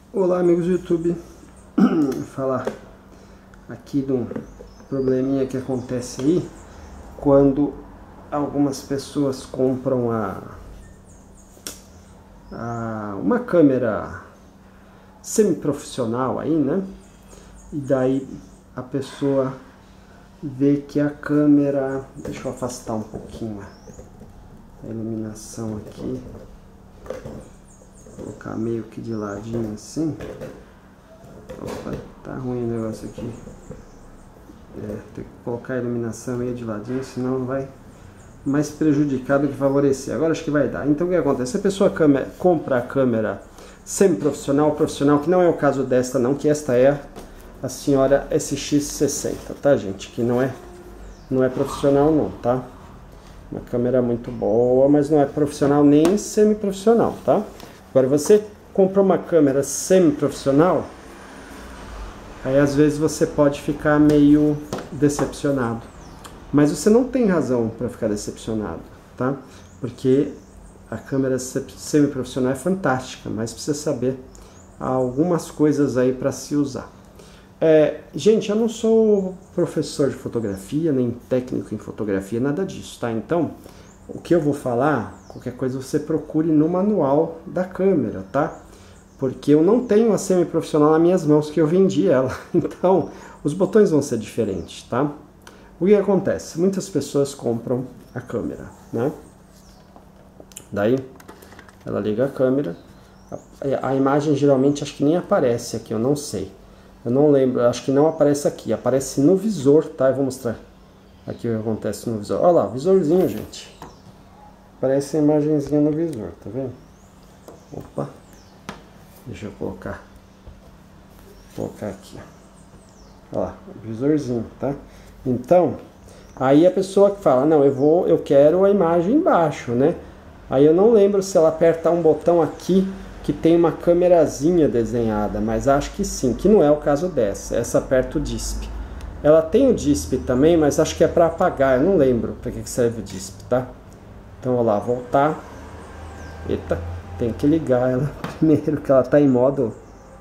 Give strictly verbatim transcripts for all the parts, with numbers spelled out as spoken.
Olá, amigos do YouTube. Vou falar aqui de um probleminha que acontece aí quando algumas pessoas compram a, a uma câmera semi-profissional aí, né? E daí a pessoa vê que a câmera... Deixa eu afastar um pouquinho a iluminação aqui. Vou colocar meio que de ladinho assim. Opa, tá ruim o negócio aqui. É, tem que colocar a iluminação meio de ladinho, senão vai mais prejudicar do que favorecer. Agora acho que vai dar. Então o que acontece? Se a pessoa câmera, compra a câmera semi-profissional, profissional, que não é o caso desta não, que esta é a senhora S X sessenta, tá, gente? Que não é, não é profissional não, tá? Uma câmera muito boa, mas não é profissional nem semi-profissional, tá? Agora você comprou uma câmera semi-profissional, aí às vezes você pode ficar meio decepcionado. Mas você não tem razão para ficar decepcionado, tá? Porque a câmera semi-profissional é fantástica, mas precisa saber algumas coisas aí para se usar. É, gente, eu não sou professor de fotografia, nem técnico em fotografia, nada disso, tá? Então, o que eu vou falar, qualquer coisa você procure no manual da câmera, tá? Porque eu não tenho a semi-profissional nas minhas mãos, que eu vendi ela. Então, os botões vão ser diferentes, tá? O que acontece? Muitas pessoas compram a câmera, né? Daí, ela liga a câmera. A, a imagem geralmente acho que nem aparece aqui, eu não sei. Eu não lembro, acho que não aparece aqui. Aparece no visor, tá? Eu vou mostrar aqui o que acontece no visor. Olha lá, visorzinho, gente. Aparece a imagenzinha no visor, tá vendo? Opa. Deixa eu colocar. Vou colocar aqui. Olha lá, visorzinho, tá? Então, aí a pessoa que fala, não, eu vou, eu quero a imagem embaixo, né? Aí eu não lembro se ela aperta um botão aqui que tem uma câmerazinha desenhada, mas acho que sim, que não é o caso dessa. Essa aperta o D I S P. Ela tem o D I S P também, mas acho que é para apagar, eu não lembro para que serve o D I S P, tá? Então, vou lá, voltar. Eita, tem que ligar ela primeiro, que ela tá em modo...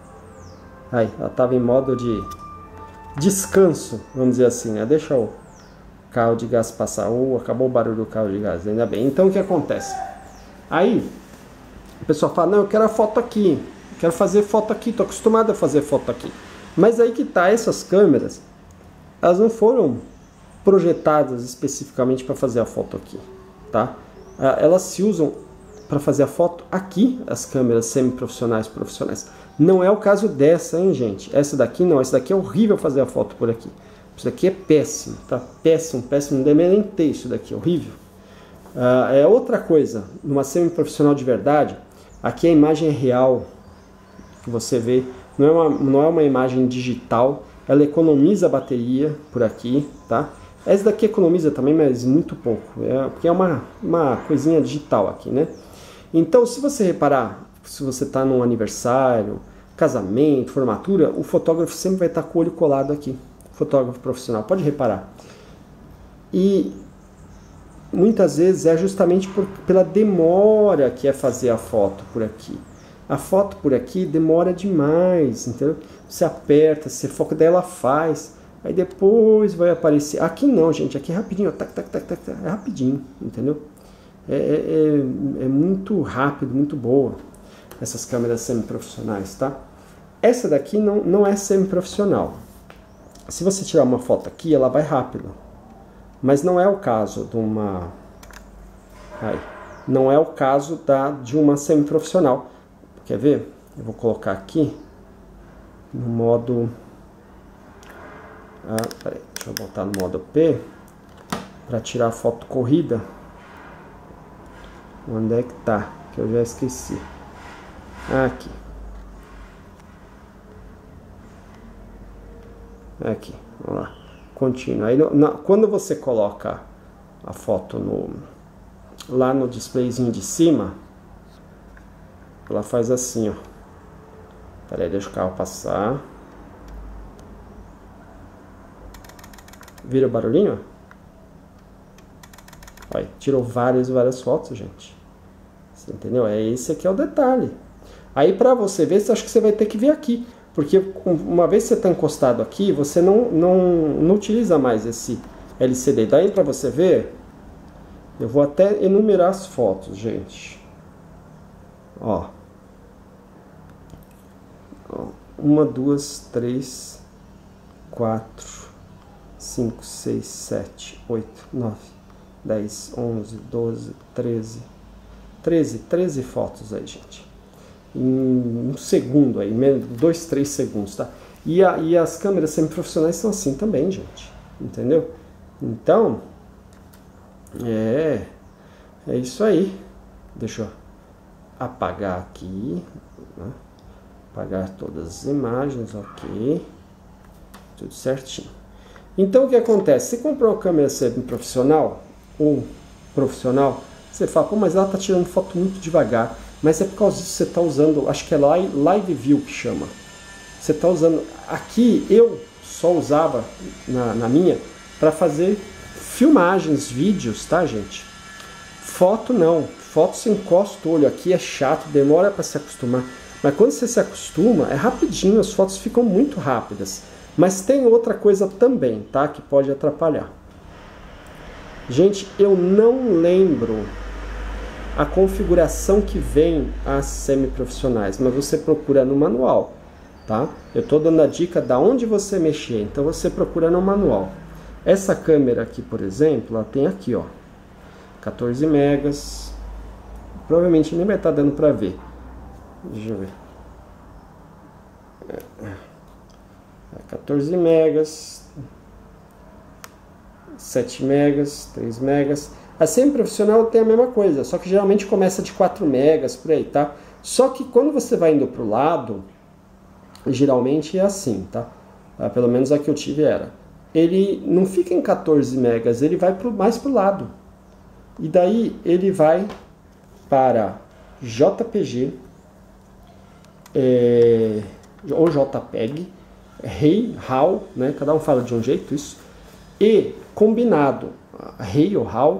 Aí, ela tava em modo de descanso, vamos dizer assim, né? Deixa o carro de gás passar. Oh, acabou o barulho do carro de gás, ainda bem. Então, o que acontece? Aí, o pessoal fala, não, eu quero a foto aqui. Eu quero fazer foto aqui, tô acostumado a fazer foto aqui. Mas aí que tá, essas câmeras, elas não foram projetadas especificamente para fazer a foto aqui, tá? Elas se usam para fazer a foto aqui, as câmeras semi-profissionais, profissionais. Não é o caso dessa, hein, gente? Essa daqui não, essa daqui é horrível fazer a foto por aqui. Isso daqui é péssimo, tá? Péssimo, péssimo, não deve nem ter isso daqui, horrível. Uh, é outra coisa, numa semi-profissional de verdade, aqui a imagem é real, que você vê, não é uma, não é uma imagem digital, ela economiza a bateria por aqui, tá? Essa daqui economiza também, mas muito pouco, é, porque é uma, uma coisinha digital aqui, né? Então, se você reparar, se você está num aniversário, casamento, formatura, o fotógrafo sempre vai estar com o olho colado aqui, fotógrafo profissional, pode reparar. E muitas vezes é justamente por, pela demora que é fazer a foto por aqui. A foto por aqui demora demais, entendeu? Você aperta, você foca, daí ela faz... Aí depois vai aparecer... Aqui não, gente. Aqui é rapidinho. Tac, tac, tac, tac, é rapidinho, entendeu? É, é, é muito rápido, muito boa. Essas câmeras semi-profissionais, tá? Essa daqui não, não é semi-profissional. Se você tirar uma foto aqui, ela vai rápido. Mas não é o caso de uma... Aí, não é o caso da, de uma semi-profissional. Quer ver? Eu vou colocar aqui no modo... Ah, peraí, deixa eu botar no modo P para tirar a foto corrida. Onde é que tá? Que eu já esqueci. Aqui. Aqui, vamos lá. Contínuo. Aí, no, na, quando você coloca a foto no, lá no displayzinho de cima, ela faz assim, ó. Peraí, deixa o carro passar. Vira o barulhinho? Olha, tirou várias e várias fotos, gente. Você entendeu? É esse aqui é o detalhe. Aí para você ver, acho que você vai ter que vir aqui, porque uma vez que você está encostado aqui, você não, não, não utiliza mais esse L C D. Daí para você ver, eu vou até enumerar as fotos, gente. Ó. Ó. Uma, duas, três, quatro, cinco, seis, sete, oito, nove, dez, onze, doze, treze. treze, treze fotos aí, gente. Em um segundo aí, dois, três segundos, tá? E, a, e as câmeras semiprofissionais são assim também, gente. Entendeu? Então, é, é isso aí. Deixa eu apagar aqui, né? Apagar todas as imagens, ok. Tudo certinho. Então, o que acontece? Você comprou uma câmera semiprofissional, ou profissional, você fala, pô, mas ela tá tirando foto muito devagar. Mas é por causa disso que você está usando, acho que é Live View que chama. Você está usando, aqui eu só usava na, na minha para fazer filmagens, vídeos, tá, gente? Foto não, foto você encosta o olho aqui, é chato, demora para se acostumar. Mas quando você se acostuma, é rapidinho, as fotos ficam muito rápidas. Mas tem outra coisa também, tá, que pode atrapalhar. Gente, eu não lembro a configuração que vem as semiprofissionais, mas você procura no manual, tá? Eu estou dando a dica da onde você mexer, então você procura no manual. Essa câmera aqui, por exemplo, ela tem aqui, ó, quatorze megas, provavelmente nem vai estar dando para ver. Deixa eu ver. quatorze megas, sete megas, três megas. A semiprofissional tem a mesma coisa, só que geralmente começa de quatro megas, por aí, tá? Só que quando você vai indo pro lado, geralmente é assim, tá? Ah, pelo menos a que eu tive era. Ele não fica em quatorze megas, ele vai pro, mais pro lado. E daí ele vai para J P G, é, ou JPEG, RAW, RAW, né? Cada um fala de um jeito isso, e combinado, RAW ou RAW,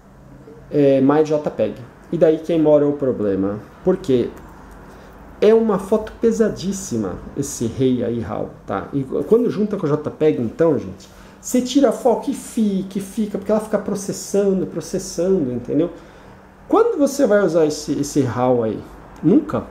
É, mais JPEG. E daí quem mora é o problema. Porque é uma foto pesadíssima esse rei aí, RAW, tá? E quando junta com o JPEG, então, gente, você tira a foto e fica, e fica, porque ela fica processando, processando, entendeu? Quando você vai usar esse, esse RAW aí? Nunca.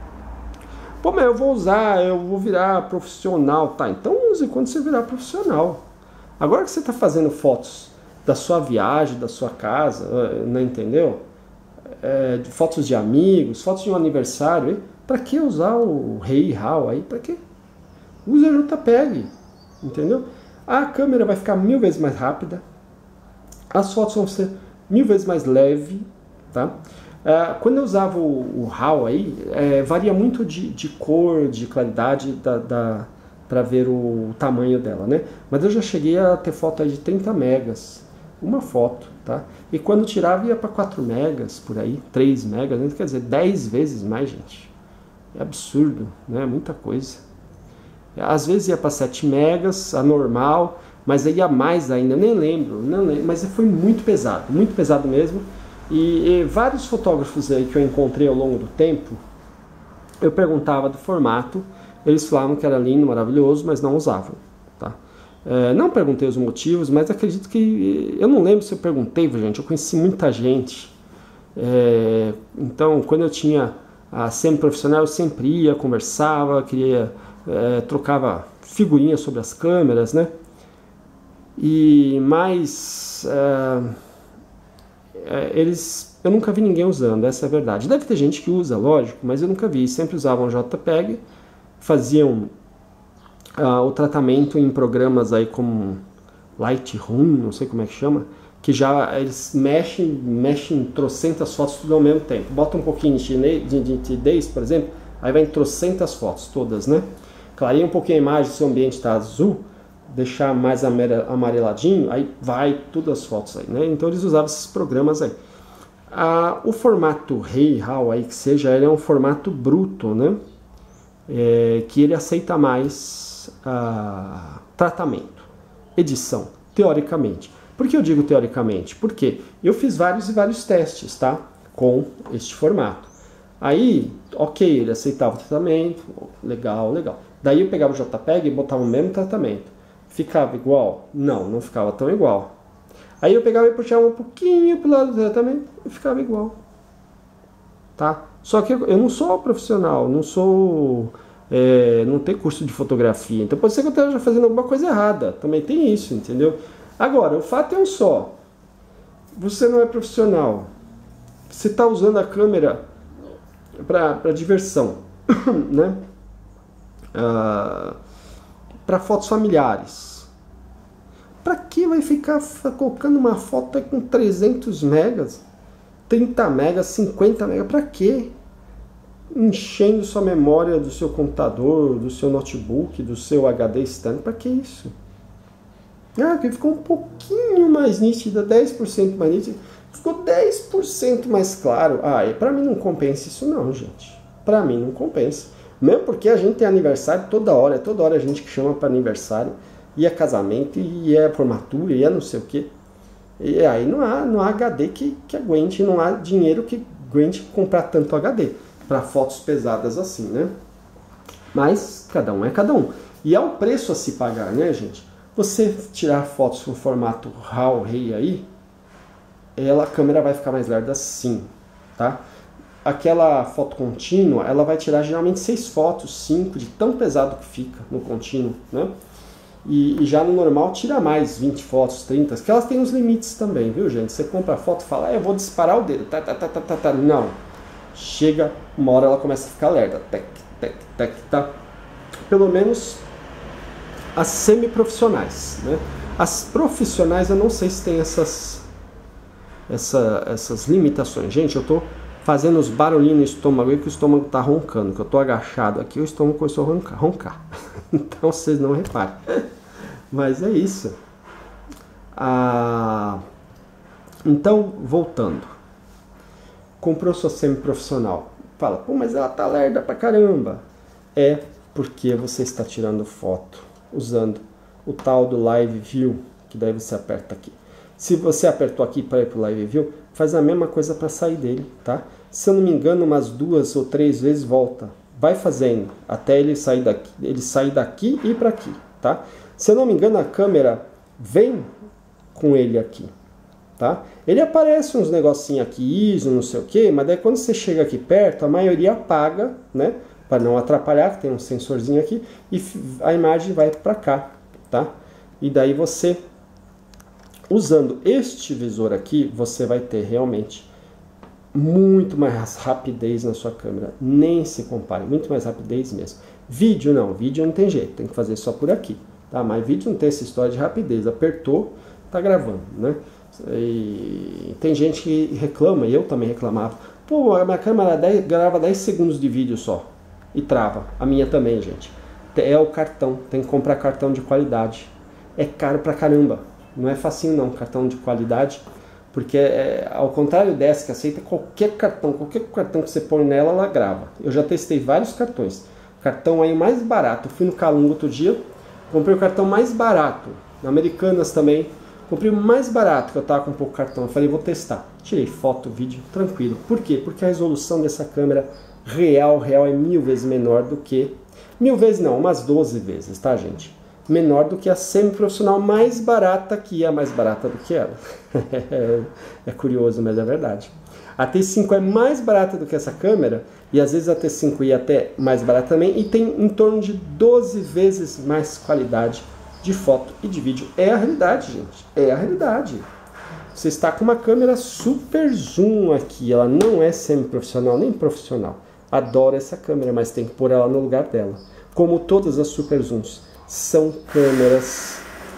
Pô, mas eu vou usar, eu vou virar profissional, tá? Então use quando você virar profissional. Agora que você está fazendo fotos da sua viagem, da sua casa, não entendeu? É, de fotos de amigos, fotos de um aniversário, para que usar o rei RAW aí? Para que? Usa JPEG, entendeu? A câmera vai ficar mil vezes mais rápida, as fotos vão ser mil vezes mais leve, tá? É, quando eu usava o, o RAW aí, é, varia muito de, de cor, de claridade da, da para ver o tamanho dela, né? Mas eu já cheguei a ter foto aí de trinta megas. Uma foto, tá? E quando tirava ia para quatro megas, por aí, três megas, né? Quer dizer, dez vezes mais, gente. É absurdo, né? Muita coisa. Às vezes ia para sete megas, a normal, mas aí ia mais ainda, eu nem lembro, não lembro, mas foi muito pesado, muito pesado mesmo. E, e vários fotógrafos aí que eu encontrei ao longo do tempo, eu perguntava do formato, eles falavam que era lindo, maravilhoso, mas não usavam, tá? É, não perguntei os motivos, mas acredito que... Eu não lembro se eu perguntei, gente, eu conheci muita gente. É, então, quando eu tinha a semi-profissional, eu sempre ia, conversava, queria, é, trocava figurinhas sobre as câmeras, né? E, mas... É, é, eles... Eu nunca vi ninguém usando, essa é a verdade. Deve ter gente que usa, lógico, mas eu nunca vi. Sempre usavam JPEG, faziam... Uh, o tratamento em programas aí como Lightroom, não sei como é que chama, que já eles mexem, mexem trocentas fotos tudo ao mesmo tempo. Bota um pouquinho de nitidez, por exemplo, aí vai em trocentas fotos todas, né? Clareia um pouquinho a imagem se o ambiente está azul, deixar mais amareladinho, aí vai todas as fotos aí, né? Então eles usavam esses programas aí. Ah, o formato RAW aí que seja, ele é um formato bruto, né? É, que ele aceita mais Uh, tratamento, edição, teoricamente. Por que eu digo teoricamente? Porque eu fiz vários e vários testes, tá? Com este formato. Aí, ok, ele aceitava o tratamento, legal, legal. Daí eu pegava o JPEG e botava o mesmo tratamento. Ficava igual? Não, não ficava tão igual. Aí eu pegava e puxava um pouquinho pro lado do tratamento e ficava igual. Tá? Só que eu não sou profissional, não sou... É, não tem curso de fotografia. Então pode ser que eu esteja fazendo alguma coisa errada. Também tem isso, entendeu? Agora, o fato é um só. Você não é profissional. Você está usando a câmera para diversão, né? Ah, para fotos familiares. Para que vai ficar colocando uma foto com trezentos megas, trinta megas, cinquenta megas? Para quê? Enchendo sua memória do seu computador, do seu notebook, do seu H D externo. Para que isso? Ah, que ficou um pouquinho mais nítida, dez por cento mais nítida. Ficou dez por cento mais claro. Ah, e pra mim não compensa isso não, gente. Pra mim não compensa. Mesmo porque a gente tem aniversário toda hora. É toda hora a gente que chama para aniversário. E é casamento, e é formatura, e é não sei o quê. E aí não há, não há H D que, que aguente, não há dinheiro que aguente comprar tanto H D. Para fotos pesadas assim, né? Mas cada um é cada um. E é o preço a se pagar, né, gente? Você tirar fotos no formato RAW, RAW aí, ela, a câmera vai ficar mais lerda sim, tá? Aquela foto contínua, ela vai tirar geralmente seis fotos, cinco, de tão pesado que fica no contínuo, né? E, e já no normal tira mais, vinte fotos, trinta, que elas têm uns limites também, viu, gente? Você compra a foto e fala, ah, eu vou disparar o dedo, tá, tá, tá, tá, tá, tá. Não. Chega, uma hora ela começa a ficar lerda, tec, tec, tec, tá? Pelo menos as semi-profissionais, né? As profissionais eu não sei se tem essas, essa, essas limitações. Gente, eu tô fazendo os barulhinhos no estômago aí que o estômago tá roncando, que eu tô agachado aqui, o estômago começou a roncar. roncar. Então vocês não reparem. Mas é isso. Ah, então, voltando. Comprou sua semi-profissional. Fala, pô, mas ela tá lerda pra caramba. É porque você está tirando foto usando o tal do Live View, que daí você aperta aqui. Se você apertou aqui para ir para o Live View, faz a mesma coisa para sair dele, tá? Se eu não me engano, umas duas ou três vezes volta. Vai fazendo até ele sair daqui, ele sair daqui e ir para aqui, tá? Se eu não me engano, a câmera vem com ele aqui, tá? Ele aparece uns negocinhos aqui, I S O, não sei o que, mas daí quando você chega aqui perto, a maioria apaga, né? Para não atrapalhar, que tem um sensorzinho aqui, e a imagem vai para cá, tá? E daí você, usando este visor aqui, você vai ter realmente muito mais rapidez na sua câmera. Nem se compare, muito mais rapidez mesmo. Vídeo não, vídeo não tem jeito, tem que fazer só por aqui, tá? Mas vídeo não tem essa história de rapidez, apertou, tá gravando, né? E tem gente que reclama, e eu também reclamava, pô, a minha câmera dez, grava dez segundos de vídeo só. E trava. A minha também, gente. É o cartão. Tem que comprar cartão de qualidade. É caro pra caramba. Não é facinho não, cartão de qualidade. Porque é, ao contrário dessa que aceita qualquer cartão, qualquer cartão que você põe nela, ela grava. Eu já testei vários cartões. Cartão aí mais barato. Eu fui no Calunga outro dia, comprei o cartão mais barato. Na Americanas também. Comprei o mais barato, que eu tava com um pouco cartão. Eu falei, vou testar. Tirei foto, vídeo, tranquilo. Por quê? Porque a resolução dessa câmera real, real é mil vezes menor do que... Mil vezes não, umas doze vezes, tá, gente? Menor do que a semi-profissional mais barata, que é a mais barata do que ela. É curioso, mas é verdade. A T cinco é mais barata do que essa câmera, e às vezes a T cinco I é até mais barata também, e tem em torno de doze vezes mais qualidade de foto e de vídeo. É a realidade, gente. É a realidade. Você está com uma câmera super zoom aqui, ela não é semi-profissional nem profissional. Adoro essa câmera, mas tem que pôr ela no lugar dela. Como todas as super zooms, são câmeras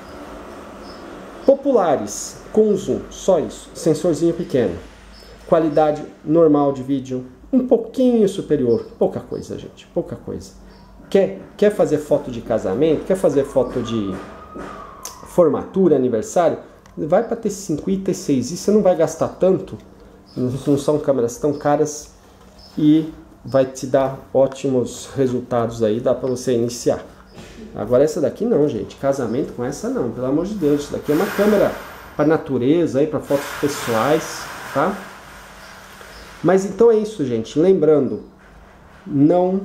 populares com zoom, só isso. Sensorzinho pequeno. Qualidade normal de vídeo, um pouquinho superior. Pouca coisa, gente, pouca coisa. Quer, quer fazer foto de casamento? Quer fazer foto de formatura, aniversário? Vai para T cinco I, T seis I, você não vai gastar tanto. Não são câmeras tão caras e vai te dar ótimos resultados aí, dá para você iniciar. Agora essa daqui não, gente, casamento com essa não, pelo amor de Deus, isso daqui é uma câmera para natureza, aí para fotos pessoais, tá? Mas então é isso, gente. Lembrando, não,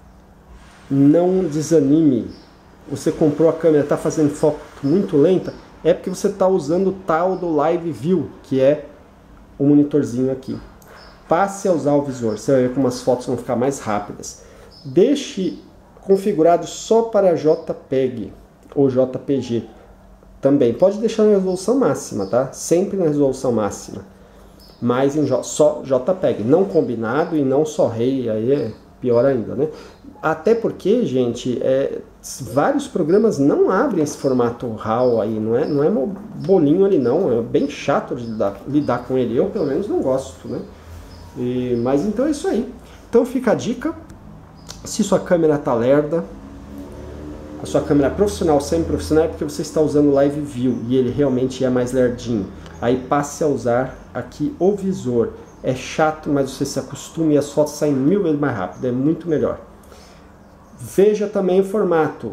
não desanime. Você comprou a câmera, está fazendo foto muito lenta, é porque você está usando o tal do Live View, que é o monitorzinho aqui. Passe a usar o visor, você vai ver como as fotos vão ficar mais rápidas. Deixe configurado só para JPEG ou J P G. Também pode deixar na resolução máxima, tá? Sempre na resolução máxima. Mas em só JPEG, não combinado e não só RAW, aí é pior ainda, né? Até porque, gente, é, vários programas não abrem esse formato RAW aí, não é, não é bolinho ali não, é bem chato de lidar, lidar com ele, eu pelo menos não gosto, né? E, mas então é isso aí. Então fica a dica, se sua câmera tá lerda, a sua câmera profissional, semi-profissional, é porque você está usando o Live View e ele realmente é mais lerdinho. Aí passe a usar aqui o visor. É chato, mas você se acostuma e as fotos saem mil vezes mais rápido, é muito melhor. Veja também o formato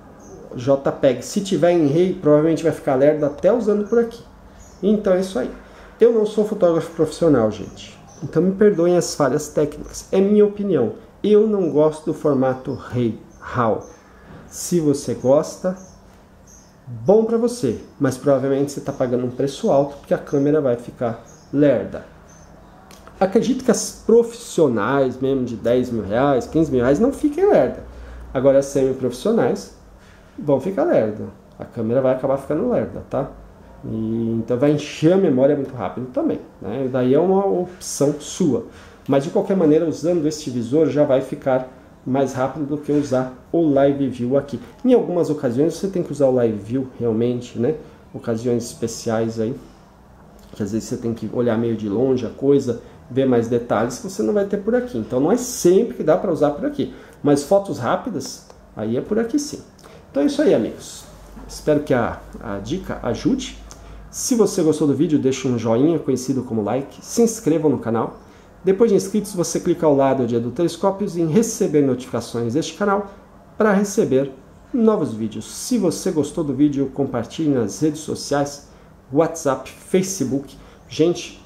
JPEG. Se tiver em RAW, provavelmente vai ficar lerdo até usando por aqui. Então é isso aí. Eu não sou fotógrafo profissional, gente. Então me perdoem as falhas técnicas. É minha opinião. Eu não gosto do formato RAW. Se você gosta, bom para você. Mas provavelmente você está pagando um preço alto porque a câmera vai ficar lerda. Acredito que as profissionais mesmo de dez mil reais, quinze mil reais não fiquem lerda. Agora as semi-profissionais vão ficar lerda. A câmera vai acabar ficando lerda, tá? E, então vai encher a memória muito rápido também, né? Daí é uma opção sua. Mas de qualquer maneira, usando este visor já vai ficar mais rápido do que usar o Live View aqui. Em algumas ocasiões você tem que usar o Live View realmente, né? Ocasiões especiais aí, que às vezes você tem que olhar meio de longe a coisa, ver mais detalhes que você não vai ter por aqui. Então não é sempre que dá para usar por aqui. Mas fotos rápidas, aí é por aqui sim. Então é isso aí, amigos. Espero que a, a dica ajude. Se você gostou do vídeo, deixe um joinha, conhecido como like. Se inscreva no canal. Depois de inscritos, você clica ao lado de Edutelescópios em receber notificações deste canal para receber novos vídeos. Se você gostou do vídeo, compartilhe nas redes sociais, WhatsApp, Facebook. Gente,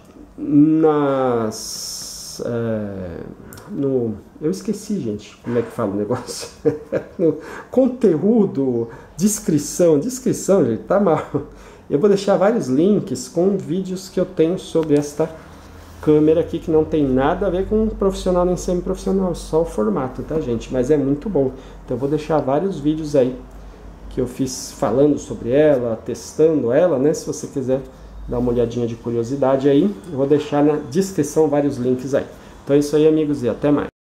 nas... É, no, eu esqueci, gente, como é que fala o negócio. No conteúdo, descrição, descrição, gente, tá mal. Eu vou deixar vários links com vídeos que eu tenho sobre esta câmera aqui, que não tem nada a ver com profissional nem semi-profissional, só o formato, tá, gente? Mas é muito bom. Então eu vou deixar vários vídeos aí que eu fiz falando sobre ela, testando ela, né? Se você quiser dar uma olhadinha de curiosidade aí, eu vou deixar na descrição vários links aí. Então é isso aí, amigos, e até mais.